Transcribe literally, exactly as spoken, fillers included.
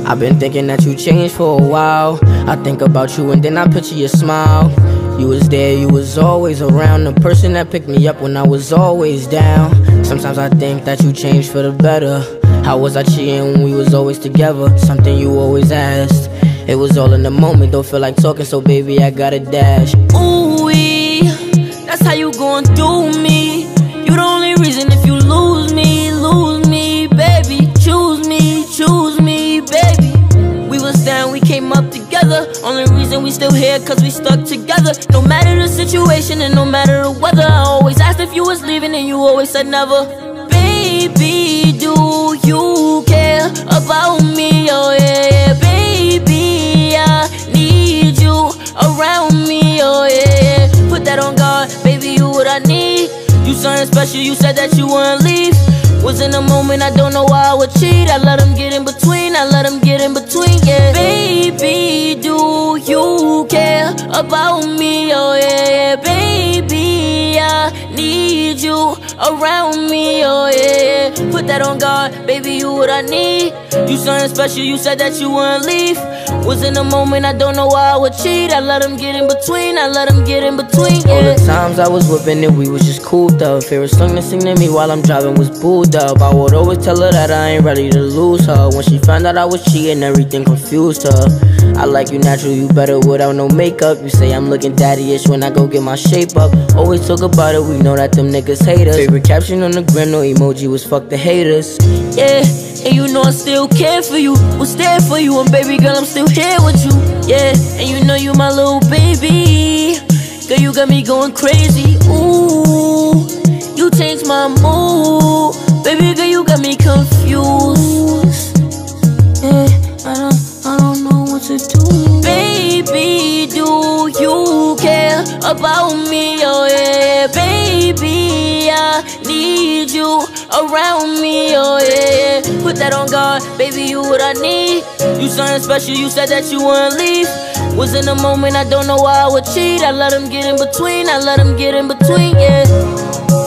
I've been thinking that you changed for a while. I think about you and then I picture your smile. You was there, you was always around, the person that picked me up when I was always down. Sometimes I think that you changed for the better. How was I cheating when we was always together? Something you always asked. It was all in the moment, don't feel like talking, so baby I gotta dash. Ooh-wee, that's how you gon' do me. You the only reason if you lose me, lose me, baby. Choose me, choose me, baby. We was down, we came up together. Only reason we still here cause we stuck together. No matter the situation and no matter the weather, I always asked if you was leaving and you always said never. Baby, do you care about me? Oh yeah, yeah. Baby, I need you around me. Oh yeah, yeah. Put that on God, baby, you what I need. You something special, you said that you wouldn't leave. Was in a moment, I don't know why I would cheat. I let him get in between, I let him get in between, yeah. Baby, do you care about me? Oh yeah, yeah. Baby, I need you around me, oh yeah, yeah. Put that on God, baby, you what I need. You something special, you said that you wouldn't leave. Was in a moment, I don't know why I would cheat. I let him get in between, I let him get in between, yeah. All the times I was whipping it, we was just cooled up. Favorite song to sing to me while I'm driving was Booed Up. I would always tell her that I ain't ready to lose her. When she found out I was cheating, everything confused her. I like you natural, you better without no makeup. You say I'm looking daddy-ish when I go get my shape up. Always talk about it, we know that them niggas hate us. Favorite caption on the gram, no emoji, was fuck the haters. Yeah, and you know I still care for you, was there for you, and baby girl, I'm still here with you. Yeah, and you know you my little baby. Girl, you got me going crazy, ooh. You changed my mood. Baby girl, you got me confused. Yeah, I don't, I don't know what to do. Baby, do you care about me? Oh yeah, baby, I need you around me, oh yeah, yeah. Put that on God, baby, you what I need. You something special, you said that you wouldn't leave. Was in a moment, I don't know why I would cheat. I let him get in between, I let him get in between, yeah.